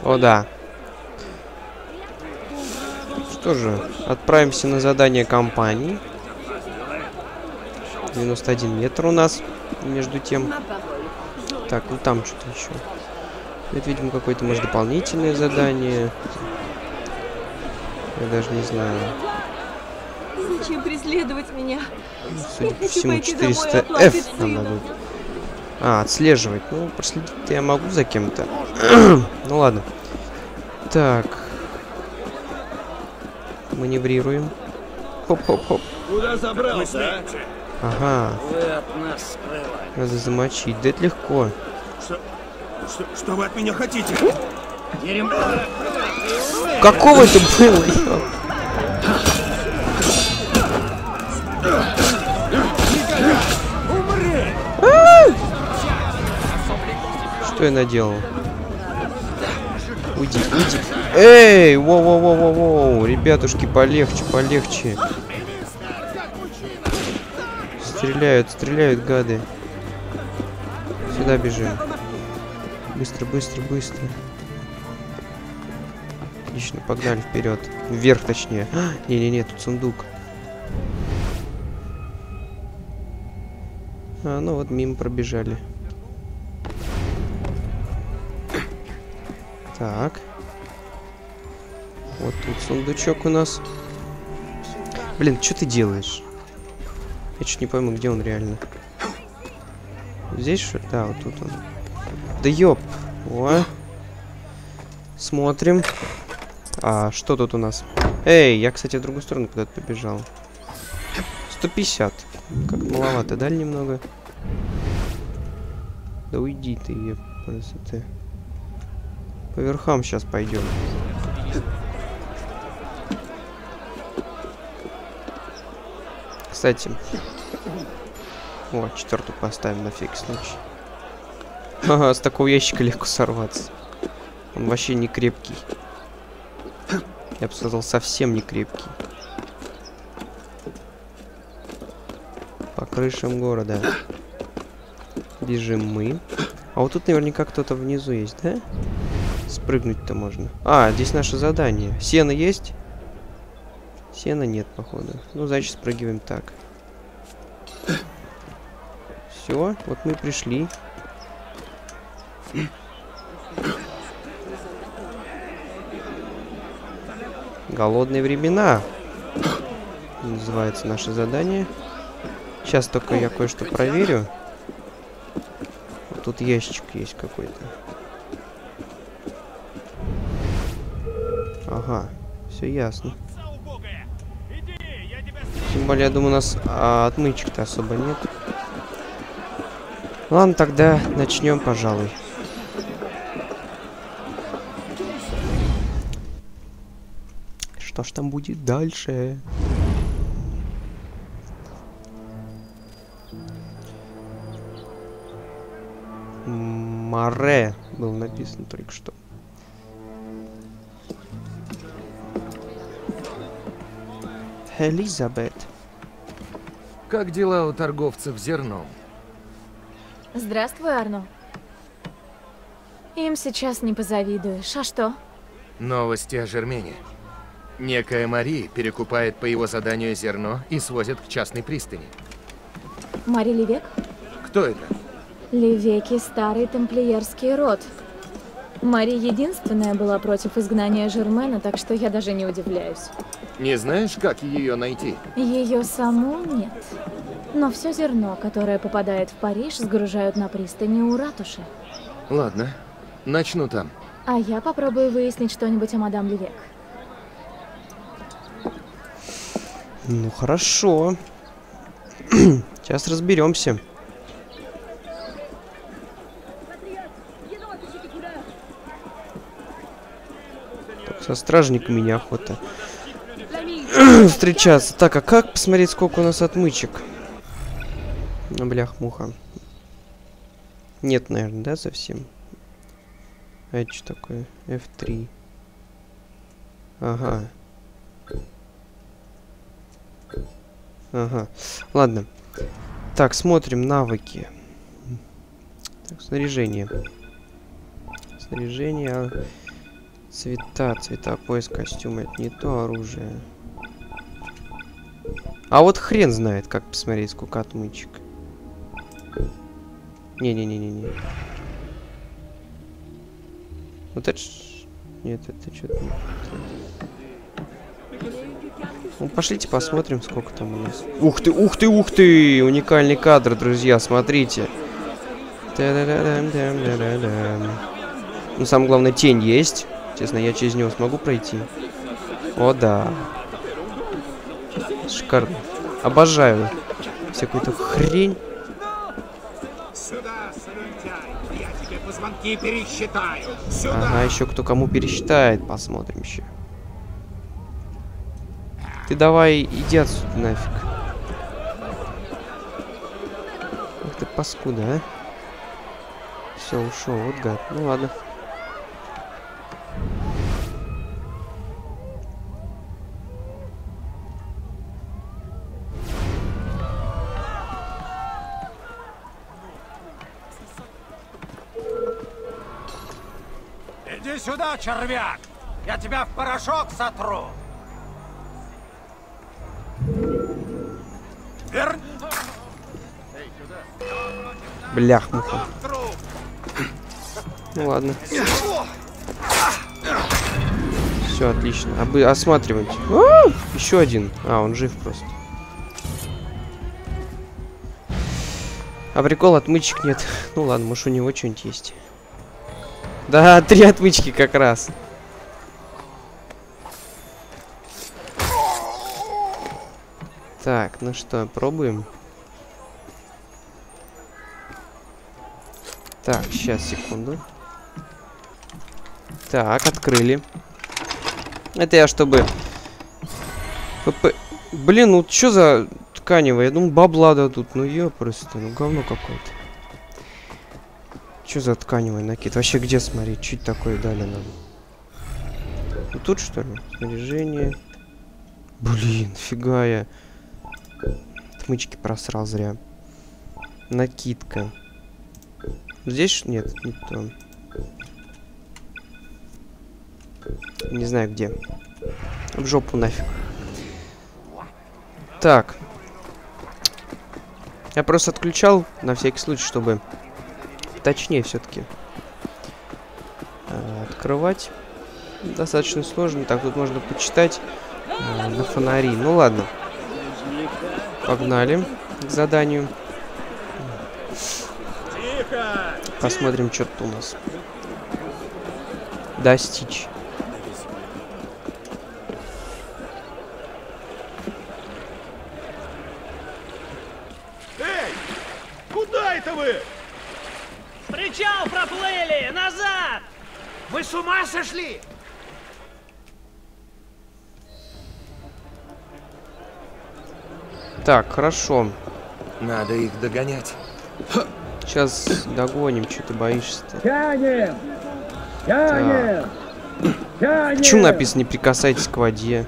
О, да. Что же, отправимся на задание компании. 91 метр у нас, между тем. Так, ну там что-то еще. Это, видимо, какое-то, может, дополнительное задание. Я даже не знаю. Зачем преследовать меня? Судя по всему, 400F нам дадут. А, отслеживать. Ну, проследить-то я могу за кем-то. Ну, ладно. Так. Маневрируем. Хоп-хоп-хоп. Куда забрался? Ага. Вы от нас скрываете. Надо замочить. Да это легко. Что вы от меня хотите? Какого это было? Что я наделал? Уйди, уйди. Эй, воу-воу-воу-воу-воу. Ребятушки, полегче, полегче. Стреляют, стреляют, гады. Сюда бежим. Быстро, быстро, быстро. Отлично, погнали вперед. Вверх, точнее. Не-не-не, тут сундук. А, ну вот мимо пробежали. Так. Вот тут сундучок у нас. Блин, что ты делаешь? Я чуть не пойму, где он реально. Здесь что ли? Да, вот тут он. Да ёп. О. Смотрим. А, что тут у нас? Эй, я, кстати, в другую сторону куда-то побежал. 150. Как маловато, да, немного? Да уйди ты, ты. По верхам сейчас пойдем. Кстати. О, 4-ю поставим на всякий случай. Ага, с такого ящика легко сорваться. Он вообще не крепкий. Я бы сказал, совсем не крепкий. По крышам города. Бежим мы. А вот тут наверняка кто-то внизу есть, да? Спрыгнуть-то можно. А, здесь наше задание. Сено есть? Сена нет, походу. Ну, значит, спрыгиваем так. Все, вот мы пришли. Голодные времена. Называется наше задание. Сейчас только я кое-что проверю. Вот тут ящик есть какой-то. Ага, все ясно. Тем более, я думаю, у нас отмычек-то особо нет. Ладно, тогда начнем, пожалуй. Что ж там будет дальше? Море было написано только что. Элизабет. Как дела у торговцев зерном? Здравствуй, Арно. Им сейчас не позавидуешь. А что? Новости о Жермене. Некая Мари перекупает по его заданию зерно и свозит к частной пристани. Мари Ливек? Кто это? Ливеки — старый тамплиерский род. Мари единственная была против изгнания Жермена, так что я даже не удивляюсь. Не знаешь, как ее найти? Ее саму нет. Но все зерно, которое попадает в Париж, сгружают на пристани у ратуши. Ладно, начну там. А я попробую выяснить что-нибудь о мадам Ливек. Ну хорошо. Сейчас разберемся. Так, со стражниками неохота встречаться. Так, а как посмотреть, сколько у нас отмычек? Ну, блях-муха. Нет, наверное, да, совсем? А это что такое? F3. Ага. Ага. Ладно. Так, смотрим навыки. Так, снаряжение. Снаряжение. Цвета, пояс, костюм. Это не то оружие. А вот хрен знает, как посмотреть, сколько отмычек. Не-не-не-не-не. Вот это ж... Нет, это что-то не... Ну, пошлите посмотрим, сколько там у нас. Ух ты, ух ты, ух ты! Уникальный кадр, друзья, смотрите. Ну, самое главное, тень есть. Честно, я через него смогу пройти. О, да. Шикарно. Обожаю всякую эту хрень. Сюда, слюнтяй. Я тебе позвонки пересчитаю. Сюда. Ага, еще кто кому пересчитает, посмотрим еще. Ты давай, иди отсюда нафиг. Ах ты паскуда, а? Все, ушел, вот гад. Ну ладно. Иди сюда, червяк. Я тебя в порошок сотру. Блях-муха. Ну ладно. Все, отлично. Осматривать. Еще один. А, он жив просто. А прикол, отмычек нет. Ну ладно, может у него что-нибудь есть. Да, 3 отмычки как раз. Так, ну что, пробуем. Так, сейчас, секунду. Так, открыли. Это я чтобы... Блин, ну что за тканевое? Я думаю, бабла дадут. Ну просто, ну говно какое-то. Что за тканевый накид? Вообще где смотреть? Чуть такое дали нам. Ну, тут что ли? Снаряжение. Блин, фига я. Отмычки просрал зря. Накидка. Здесь нет, не то. Не знаю где. В жопу нафиг. Так. Я просто отключал на всякий случай, чтобы точнее все-таки открывать. Достаточно сложно. Так, тут можно почитать на фонари. Ну ладно. Погнали к заданию. Посмотрим, что тут у нас. Достичь. Эй! Куда это вы? Причал проплыли! Назад! Вы с ума сошли? Так, хорошо. Надо их догонять. Сейчас догоним, что ты боишься-то? Тянем! Тянем! Тянем! Почему написано «не прикасайтесь к воде»?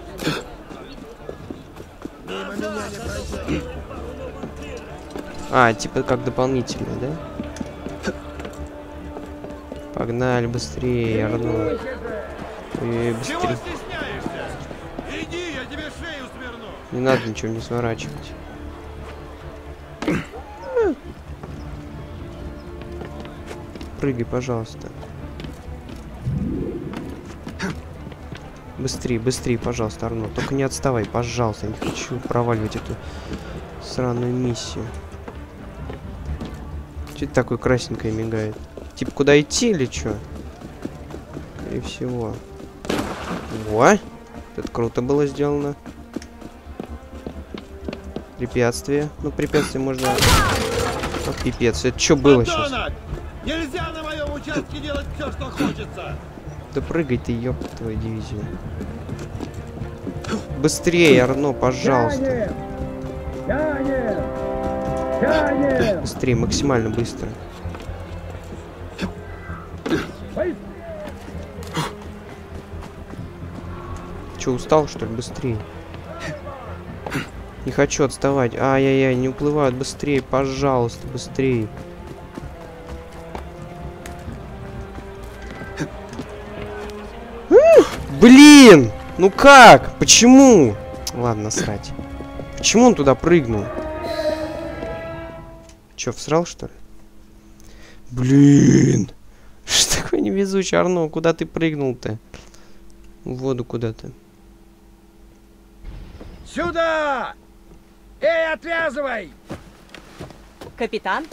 А, типа как дополнительное, да? Погнали быстрее, Арно. Ой, Чего быстрее. стесняешься? Иди, я тебе шею сверну. Не надо ничего не сворачивать. Прыгай, пожалуйста. Быстрее, быстрее, пожалуйста, Арно. Только не отставай, пожалуйста. Я не хочу проваливать эту сраную миссию. Что это такое красненькое мигает? Типа куда идти или что? И всего. Во! Это круто было сделано. Препятствие. Ну, препятствие можно... Вот пипец. Это что было сейчас? Нельзя на моем участке делать все, что хочется. Да прыгай ты, ёб твою дивизию. Быстрее, Арно, пожалуйста. Тянем! Тянем! Быстрее, максимально быстро. Че, устал, что ли? Быстрее. Не хочу отставать. Ай-яй-яй, не уплывают. Быстрее, пожалуйста, быстрее. Блин! Ну как? Почему? Ладно, срать. Почему он туда прыгнул? Чё, всрал, что ли? Блин! Что такое невезучий, Арно? Куда ты прыгнул-то? В воду куда-то. Сюда! Эй, отвязывай! Капитан?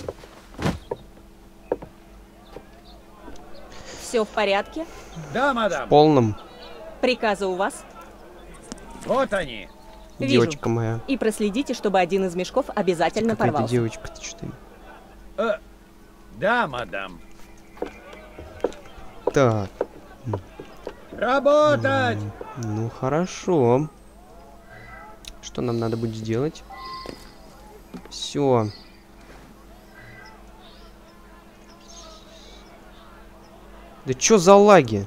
Все в порядке? Да, мадам. В полном. Приказы у вас? Вот они. Вижу. Девочка моя. И проследите, чтобы один из мешков обязательно Какая-то порвался. девочка-то что-то. Да, мадам. Так. Работать! Ну хорошо. Что нам надо будет сделать? Все. Да чё за лаги?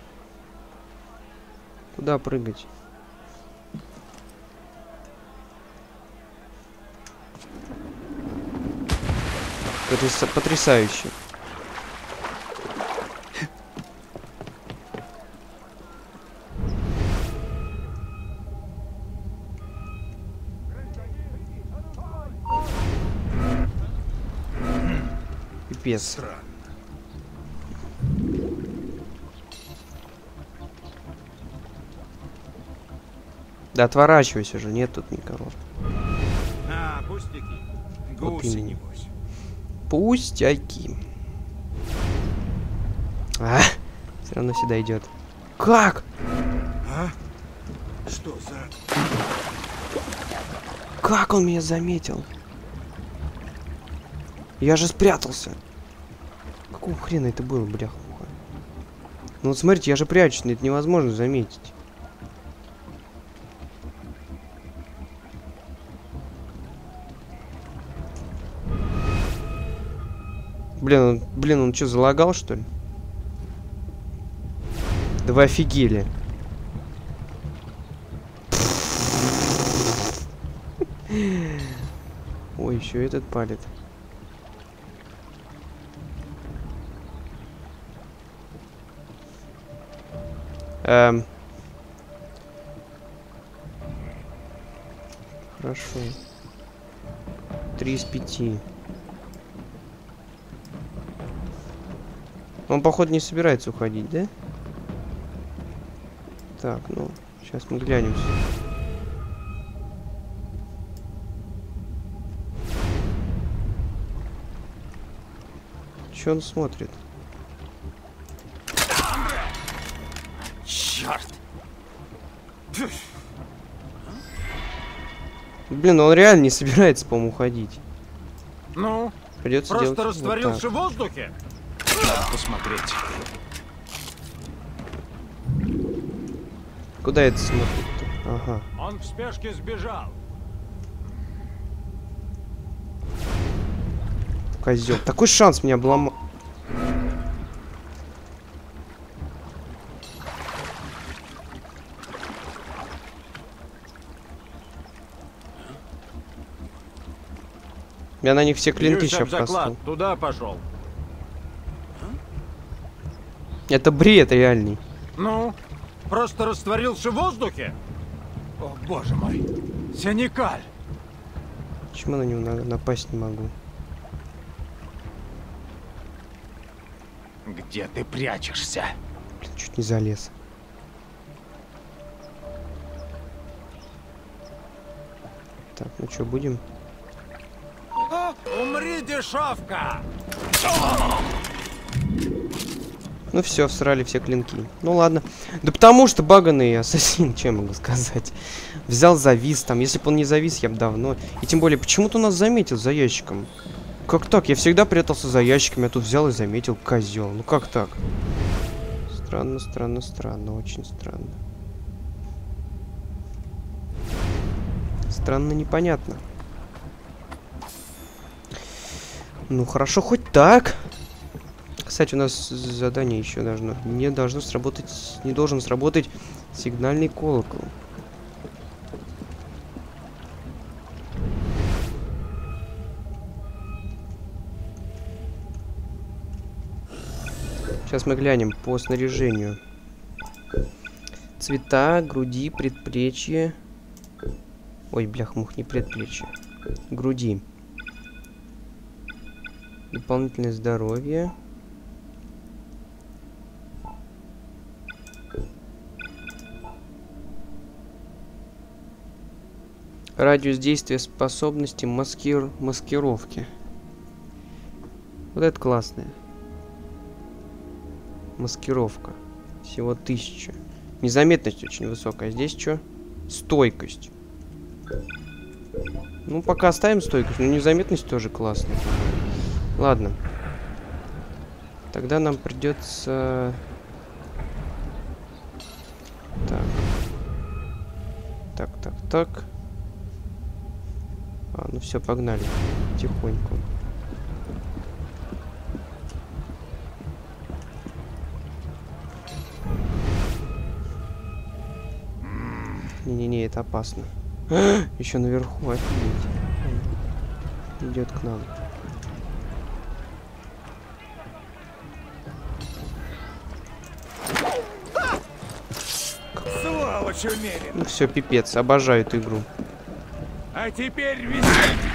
Куда прыгать? Потрясающе. Пипец. Да отворачивайся же, нет тут никого. А, пустяки. Гуси, именно. небось. Пустяки. А, все равно сюда идет. Как? А? Что за... Как он меня заметил? Я же спрятался. Какого хрена это было, бляха? Ну вот смотрите, я же прячусь, это невозможно заметить. Блин, он что, залагал, что ли? Да вы офигели. Ой, еще этот палит. Хорошо. 3 из 5. Он, походу, не собирается уходить, да? Так, ну, сейчас мы глянем. Че он смотрит? Черт! Блин, он реально не собирается, по-моему, уходить. Ну, Придется просто делать растворился вот в воздухе? Надо посмотреть. так. Куда это смотрит-то? Ага. Он в спешке сбежал. Козел. Такой шанс меня обломал. Я на них все клинки сейчас поставил. Туда пошел. Это бред реальный. Ну, просто растворился в воздухе? О, боже мой. Синикаль. Почему на него напасть не могу? Где ты прячешься? Блин, чуть не залез. Так, ну что, будем? Умри, дешевка! Ну все, всрали все клинки. Ну ладно. Да потому что баганый ассасин, чем могу сказать. Взял, завис там. Если бы он не завис, я бы давно. И тем более, почему-то нас заметил за ящиком. Как так? Я всегда прятался за ящиками, а тут взял и заметил, козел. Ну как так? Странно, странно, странно. Очень странно. Странно, непонятно. Ну хорошо, хоть так. Кстати, у нас задание еще должно. Не должен сработать сигнальный колокол. Сейчас мы глянем по снаряжению. Цвета, груди, предплечье. Ой, блях-мух, не предплечье. Груди. Дополнительное здоровье. Радиус действия способности маскировки. Вот это классная. Маскировка. Всего 1000. Незаметность очень высокая. Здесь что? Стойкость. Ну, пока оставим стойкость. Но незаметность тоже классная. Ладно. Тогда нам придется... Так. А, ну все, погнали. Тихонько. Не-не-не, это опасно. Еще наверху, офигеть. Идет к нам. Сволочь умерен. Ну все, пипец, обожаю эту игру. А теперь висеть.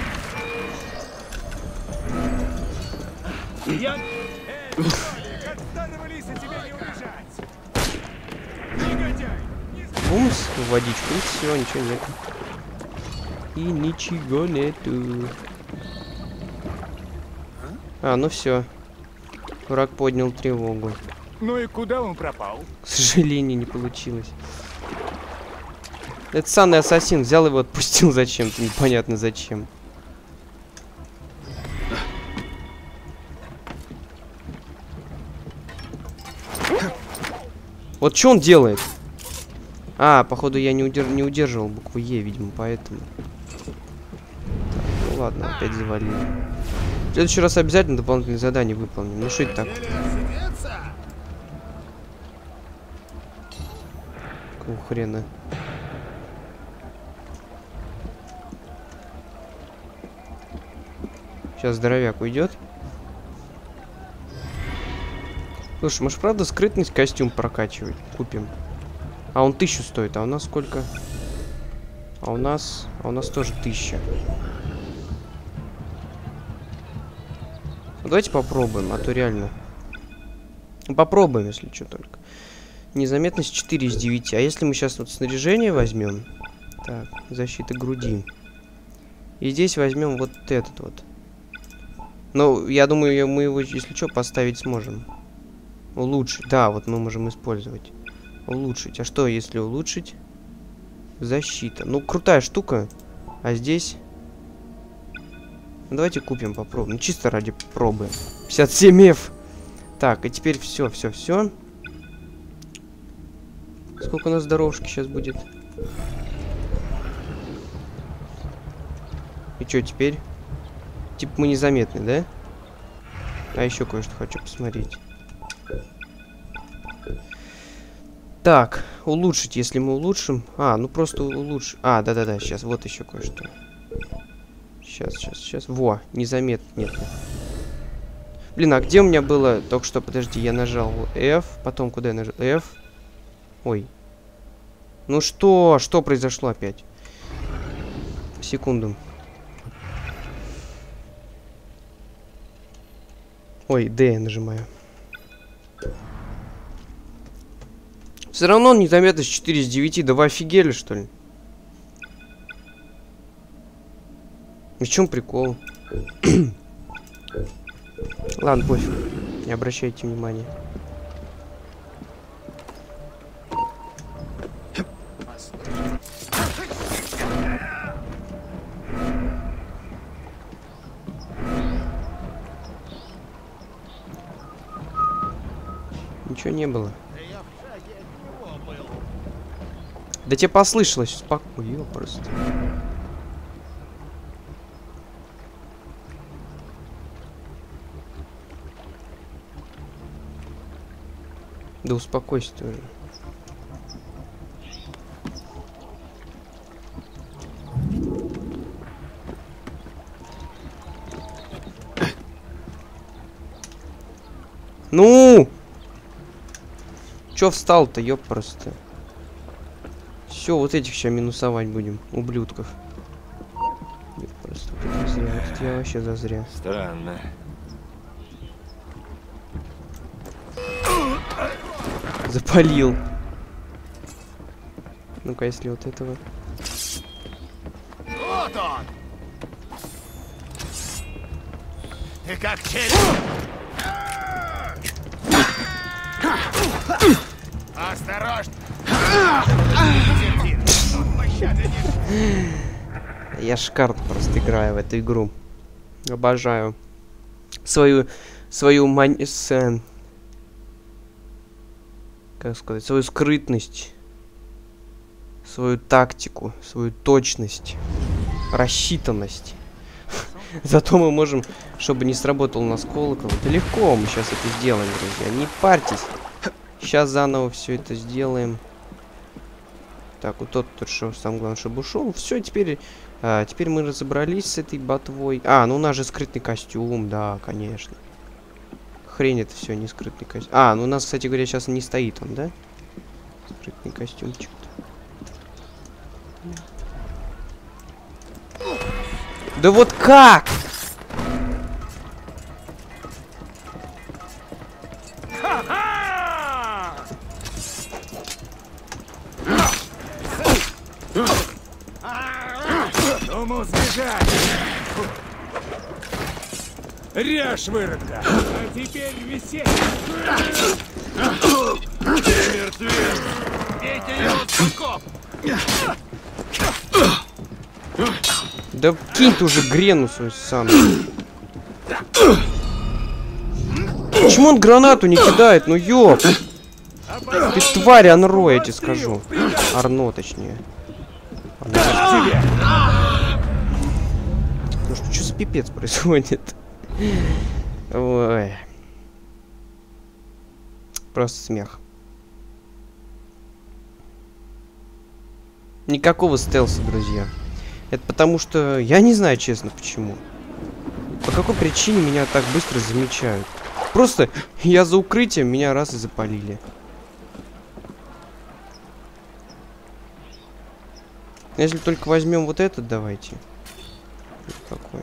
Я... от старого лиса тебе не убежать. Негодяй. Бумс, в водичку, и все, ничего нет. И ничего нету. А, ну все. Враг поднял тревогу. Ну и куда он пропал? К сожалению, не получилось. Это санный ассасин взял его, отпустил зачем-то, непонятно зачем. Вот что он делает? А, походу я не удерживал букву Е, видимо, поэтому. Так, ну ладно, опять завалили. В следующий раз обязательно дополнительные задания выполним. Ну что это так? Какого хрена? Сейчас здоровяк уйдет. Слушай, может, правда, скрытность костюм прокачивать? Купим. А он 1000 стоит, а у нас сколько? А у нас тоже 1000. Ну, давайте попробуем, а то реально. Попробуем, если что только. Незаметность 4 из 9. А если мы сейчас вот снаряжение возьмем? Так, защита груди. И здесь возьмем вот этот вот. Ну, я думаю, мы его, если что, поставить сможем. Улучшить. Да, вот мы можем использовать. Улучшить. А что, если улучшить? Защита. Ну, крутая штука. А здесь... Ну, давайте купим, попробуем. Ну, чисто ради пробы. 57F. Так, и теперь все. Сколько у нас здоровушки сейчас будет? И что теперь? Типа мы незаметны, да? А еще кое-что хочу посмотреть. Так, улучшить, если мы улучшим. А, ну просто улучшим. А, да-да-да, сейчас, вот еще кое-что. Сейчас. Во, незаметно, нет. Блин, а где у меня было? Только что, подожди, я нажал F, потом куда я нажал? F. Ой. Ну что произошло опять? Секунду. Ой, D я нажимаю. Все равно незаметность 4 из 9. Да вы офигели, что ли? В чем прикол? Ладно, пофиг. Не обращайте внимания. Ничего не было. Да тебе послышалось, успокойся, просто. Да успокойся тоже. Ну! Чё встал-то, ёп, просто. Все, вот этих сейчас минусовать будем, ублюдков. Нет, просто это зря. Вот я вообще зазря. Странно. Запалил. Ну-ка, если вот этого. Вот он! Ты как череп! Осторожно! Я шикарно просто играю в эту игру. Обожаю. Свою как сказать, свою скрытность, свою тактику, свою точность, рассчитанность. Зато мы можем, чтобы не сработал у нас колокол. Это легко, мы сейчас это сделаем, друзья. Не парьтесь. Сейчас заново все это сделаем. Так, вот тот, что самое главное, чтобы ушел. Все, теперь мы разобрались с этой ботвой. Ну у нас же скрытный костюм, да, конечно. Хрень это все, не скрытный костюм. Ну у нас, кстати говоря, сейчас не стоит он, да? Скрытный костюмчик-то. Да вот как? Думал сбежать. Режь, выродка. А теперь висеть. Мертвец! Бейте его с боков! Да кинь ты уже грену свою ссаную. Почему он гранату не кидает? Ну ёп! Ты тварь, Анро, я тебе скажу. Арно, точнее. Ну что за пипец происходит? Ой. Просто смех. Никакого стелса, друзья. Это потому что... Я не знаю, честно, почему. По какой причине меня так быстро замечают. Просто я за укрытием, меня раз и запалили. Если только возьмем вот этот, давайте. Вот такой.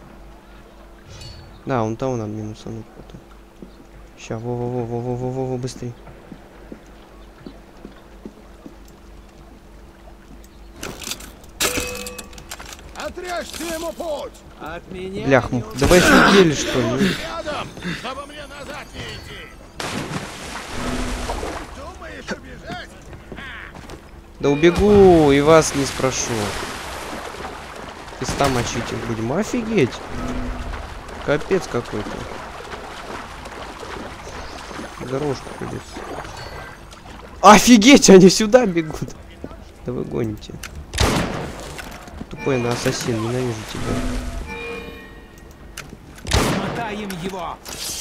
Да, он того надо минусануть потом. Ща, во-во-во-во-во-во-во, быстрей. Отрежьте ему путь! От меня. Блях, давай сидели, что ли? Рядом, чтобы мне назад не идти! Думаешь убежать? Да убегу и вас не спрошу. Писта мочить их будем. Офигеть! Капец какой-то. Дорожку придется. Офигеть, они сюда бегут. Да вы гоните. Тупой на ассасин, ненавижу тебя. Мотаем его.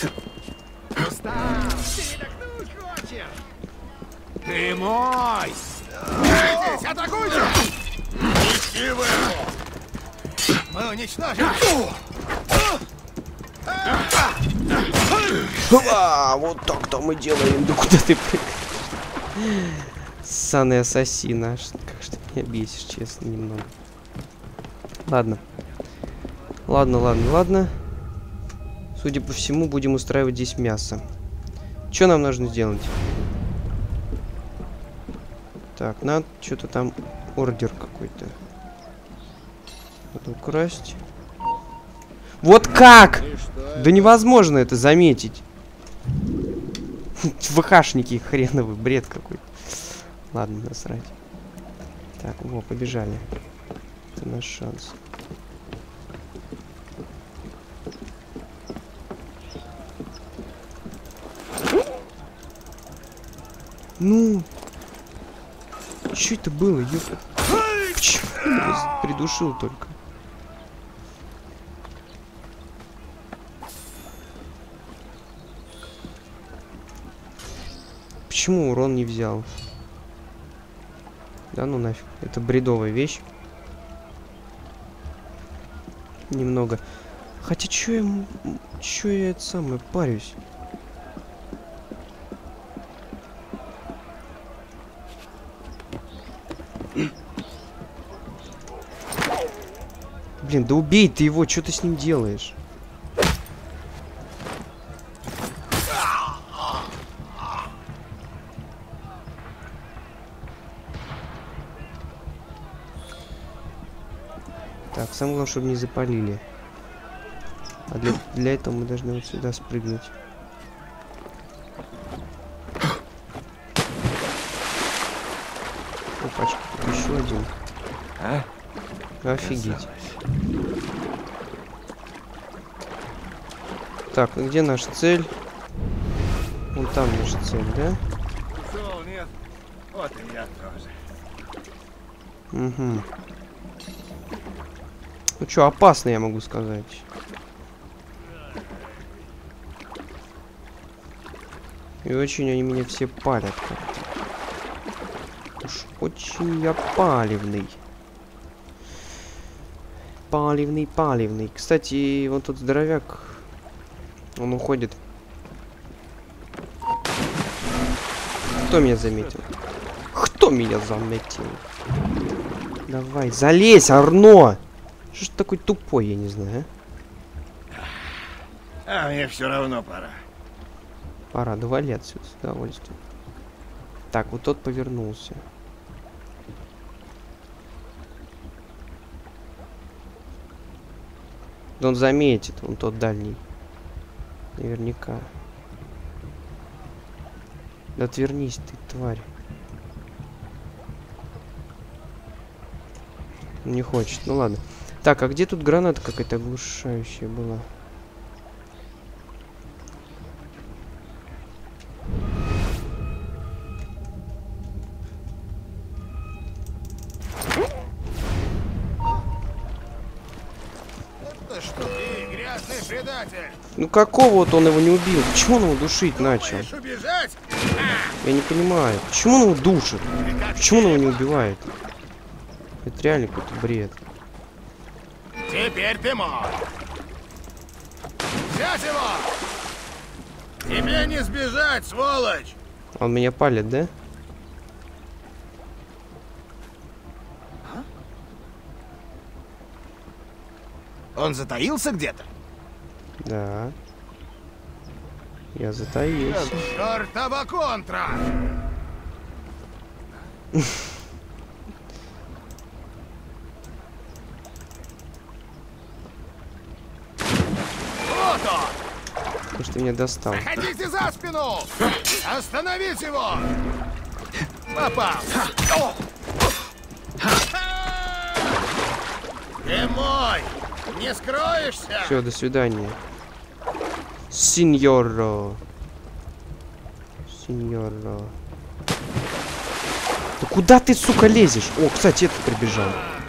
Передохнуть хочешь? Ты мой. Здесь, атакуйте! Нести вы его! Мы уничтожим! Вот так-то мы делаем. Да куда ты прыгаешь? Ссаный ассасин, аж как что меня бесишь, честно, немного. Ладно. Ладно. Судя по всему, будем устраивать здесь мясо. Что нам нужно сделать? Так, надо что-то там ордер какой-то. Надо украсть. Вот как? Да невозможно это заметить. ВХшники хреновый, бред какой-то. Ладно, насрать. Так, побежали. Это наш шанс. Ну, что это было, ёпта? Почему я придушил только? Почему урон не взял? Да ну нафиг. Это бредовая вещь. Немного. Хотя чё я это самое парюсь? Блин, да убей ты его, что ты с ним делаешь? Так, самое главное, чтобы не запалили. А для этого мы должны вот сюда спрыгнуть. Опачка, тут еще один. А? Офигеть. Так, ну где наша цель? Вон там наша цель, да? Ушел, нет? Вот и я тоже. Угу. Ну что, опасно, я могу сказать. И очень они меня все палят как-то. Уж очень я палевный. Палевный. Кстати, вот тот здоровяк, он уходит. Кто меня заметил? Кто меня заметил? Давай, залезь, Арно! Что ж ты такой тупой, я не знаю, А мне все равно пора. Пора, давай отсюда с удовольствием. Так, вот тот повернулся. Да он заметит, он тот дальний. Наверняка. Да отвернись ты, тварь. Не хочет, ну ладно. Так, а где тут граната какая-то оглушающая была? Это что ты, грязный предатель? Ну какого вот он его не убил? Почему он его душить начал? Хочешь убежать? Я не понимаю. Почему он его душит? Почему он его не убивает? Это реально какой-то бред. Теперь ты мой. Взять его! Тебе не сбежать, сволочь! Он меня палит, да? Он затаился где-то? Да. Я затаился. Чёртова контра! Вот он! Потому что ты меня достал. Ходите за спину! Остановить его! Попал! Ты мой! Не скроешься! Все, до свидания. Синьоро. Синьоро. Да куда ты, сука, лезешь? О, кстати, этот прибежал.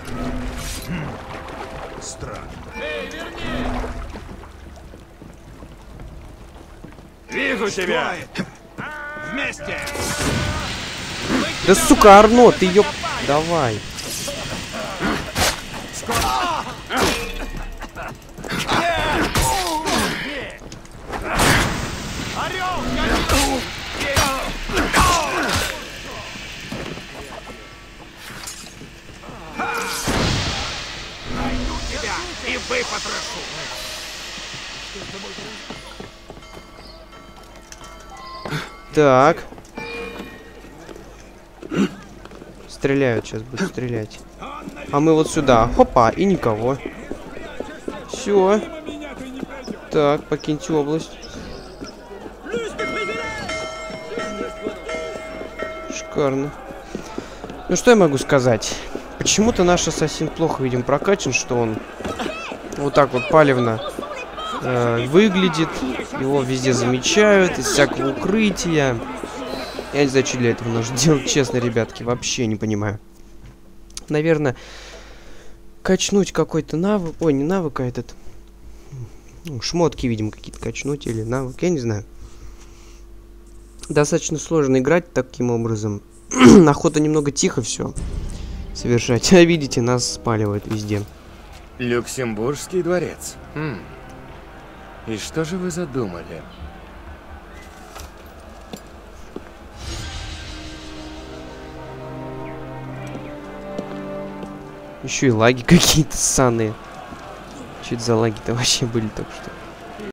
Странно. Эй, верни! Вижу тебя! Вместе! Да, сука, Арно, ты ее... Давай. Найду тебя и выпотрошу! Так. Стреляют, сейчас будут стрелять. А мы вот сюда. Хопа, и никого. Все. Так, покиньте область. Шикарно. Ну что я могу сказать? Почему-то наш ассасин плохо, видим, прокачан, что он вот так вот палевно выглядит. Его везде замечают, из всякого укрытия. Я не знаю, что для этого нужно делать, честно, ребятки, вообще не понимаю. Наверное, качнуть какой-то навык. Ой, не навык, а этот. Ну, шмотки, видимо, какие-то качнуть или навык, я не знаю. Достаточно сложно играть таким образом. Охота немного тихо все совершать. А видите, нас спаливают везде. Люксембургский дворец. И что же вы задумали? Еще и лаги какие-то ссаные. Что это за лаги-то вообще были только что?